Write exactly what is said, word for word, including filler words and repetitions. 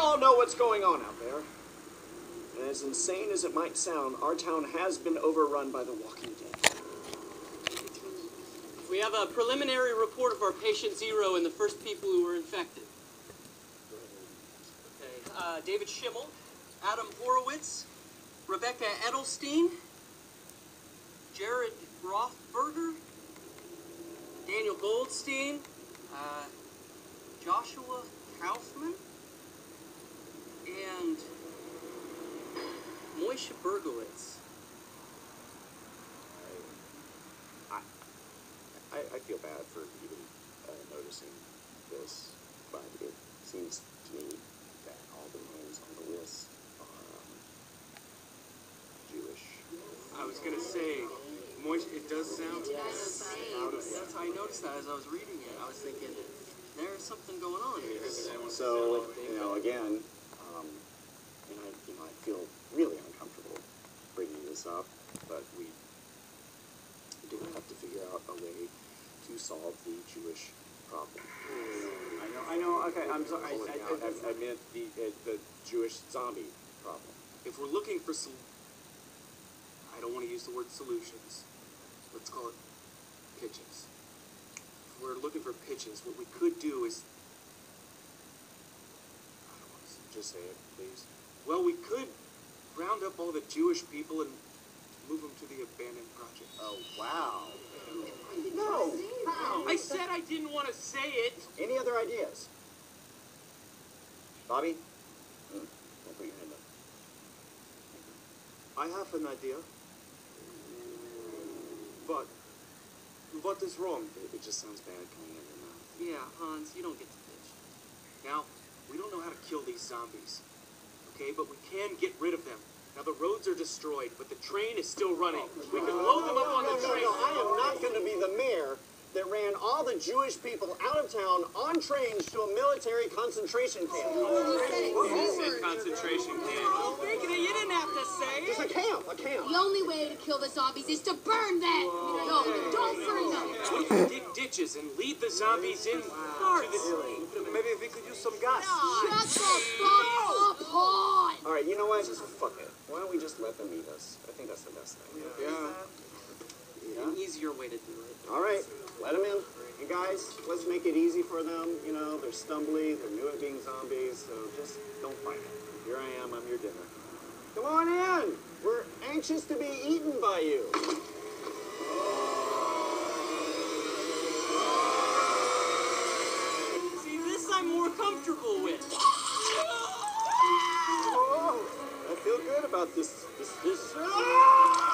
all know what's going on out there. And as insane as it might sound, our town has been overrun by the Walking Dead. We have a preliminary report of our patient zero and the first people who were infected. Okay, uh, David Schimmel, Adam Horowitz, Rebecca Edelstein, Jared Rothberger, Daniel Goldstein, uh, Joshua Kaufman, and Moishe Bergowitz. I, I, I feel bad for even uh, noticing this, but it seems to me that all the names on the list are um, Jewish. I was gonna say, Moishe, it does sound out of that's I noticed that as I was reading it. I was thinking, there's something going on here. So, you know, again, um, and I, you know, I feel really uncomfortable bringing this up, but we do have to figure out a way to solve the Jewish problem. I know, I know, okay, I'm sorry. I, I, I, I meant the, uh, the Jewish zombie problem. If we're looking for some, I don't want to use the word solutions. Let's call it pitches. If we're looking for pitches, what we could do is, I don't want to Just say it, please. well, we could round up all the Jewish people and move them to the abandoned project. Oh, wow. No! I said I didn't want to say it. Any other ideas? Bobby? Mm, don't put your hand up. I have an idea. But what is wrong? It, it just sounds bad coming out of your mouth. Yeah, Hans, you don't get to pitch. Now, we don't know how to kill these zombies, okay? But we can get rid of them. Now, the roads are destroyed, but the train is still running. We can load them up on the No, no, train. no, I am not going to be the mayor that ran all the Jewish people out of town on trains to a military concentration camp. He said concentration camp. You didn't have to say Just a camp, a camp. The only way to kill the zombies is to burn them! No, don't burn them! We can dig ditches and lead the zombies in to the... Maybe if we could use some gas. Shut the fuck up, Han! All right, you know what? Just fuck it. Why don't we just let them eat us? I think that's the best thing. Yeah. An easier way to do it. All right, let them in. And guys, let's make it easy for them. You know, they're stumbly, they're new at being zombies, so just don't fight it. Here I am, I'm your dinner. Come on in. We're anxious to be eaten by you. See, this I'm more comfortable with. Oh, I feel good about this. This. this.